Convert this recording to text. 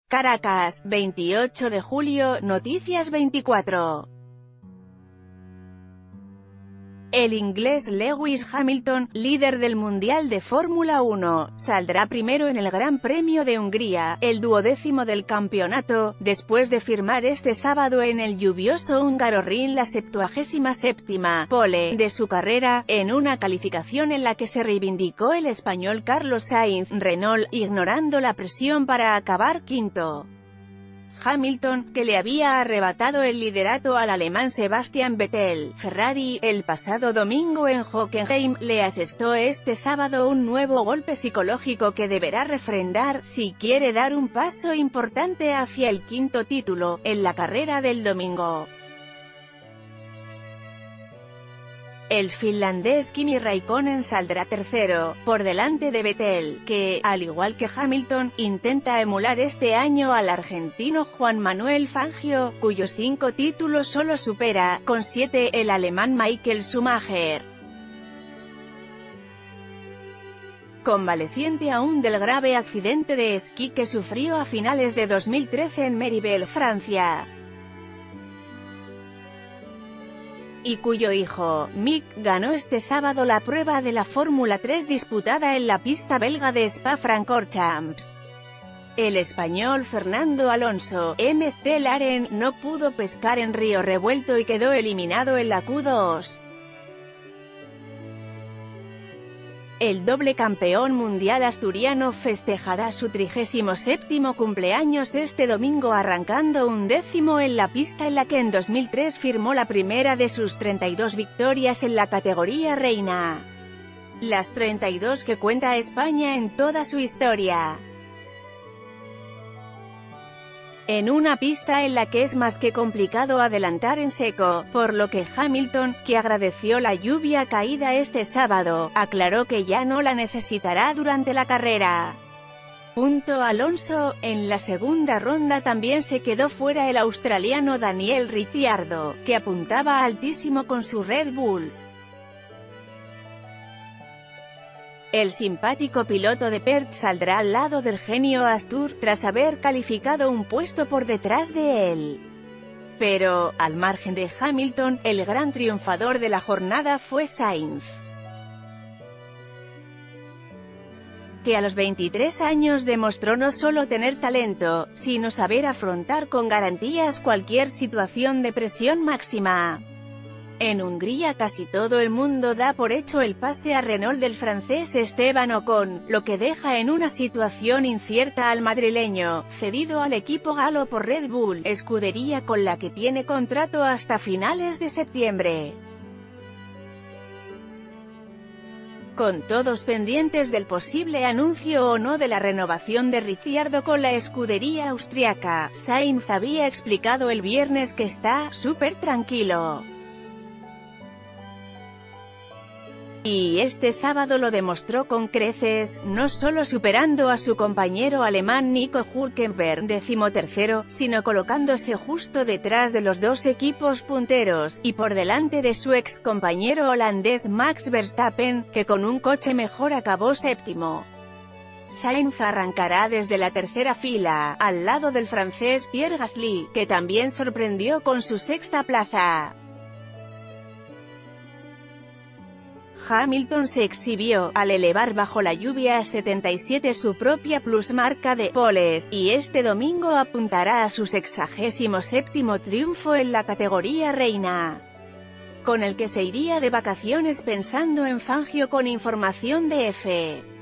Caracas, 28 de julio, Noticias 24. El inglés Lewis Hamilton, líder del Mundial de Fórmula 1, saldrá primero en el Gran Premio de Hungría, el 12º del campeonato, después de firmar este sábado en el lluvioso Hungaroring la 77ª pole de su carrera, en una calificación en la que se reivindicó el español Carlos Sainz, Renault, ignorando la presión para acabar quinto. Hamilton, que le había arrebatado el liderato al alemán Sebastian Vettel, Ferrari, el pasado domingo en Hockenheim, le asestó este sábado un nuevo golpe psicológico que deberá refrendar, si quiere dar un paso importante hacia el quinto título, en la carrera del domingo. El finlandés Kimi Räikkönen saldrá tercero, por delante de Vettel, que, al igual que Hamilton, intenta emular este año al argentino Juan Manuel Fangio, cuyos 5 títulos solo supera, con 7, el alemán Michael Schumacher. Convaleciente aún del grave accidente de esquí que sufrió a finales de 2013 en Méribel, Francia, y cuyo hijo, Mick, ganó este sábado la prueba de la Fórmula 3 disputada en la pista belga de Spa-Francorchamps. El español Fernando Alonso, McLaren, no pudo pescar en Río Revuelto y quedó eliminado en la Q2. El doble campeón mundial asturiano festejará su 37º cumpleaños este domingo arrancando un 10º en la pista en la que en 2003 firmó la primera de sus 32 victorias en la categoría reina. Las 32 que cuenta España en toda su historia. En una pista en la que es más que complicado adelantar en seco, por lo que Hamilton, que agradeció la lluvia caída este sábado, aclaró que ya no la necesitará durante la carrera. Alonso, en la segunda ronda también se quedó fuera el australiano Daniel Ricciardo, que apuntaba altísimo con su Red Bull. El simpático piloto de Perth saldrá al lado del genio Astur, tras haber calificado un puesto por detrás de él. Pero, al margen de Hamilton, el gran triunfador de la jornada fue Sainz, que a los 23 años demostró no solo tener talento, sino saber afrontar con garantías cualquier situación de presión máxima. En Hungría casi todo el mundo da por hecho el pase a Renault del francés Esteban Ocon, lo que deja en una situación incierta al madrileño, cedido al equipo galo por Red Bull, escudería con la que tiene contrato hasta finales de septiembre. Con todos pendientes del posible anuncio o no de la renovación de Ricciardo con la escudería austriaca, Sainz había explicado el viernes que está súper tranquilo. Y este sábado lo demostró con creces, no solo superando a su compañero alemán Nico Hülkenberg, 13º, sino colocándose justo detrás de los dos equipos punteros, y por delante de su ex compañero holandés Max Verstappen, que con un coche mejor acabó 7º. Sainz arrancará desde la tercera fila, al lado del francés Pierre Gasly, que también sorprendió con su 6ª plaza. Hamilton se exhibió, al elevar bajo la lluvia a 77 su propia plusmarca de poles, y este domingo apuntará a su 67º triunfo en la categoría reina, con el que se iría de vacaciones pensando en Fangio con información de F.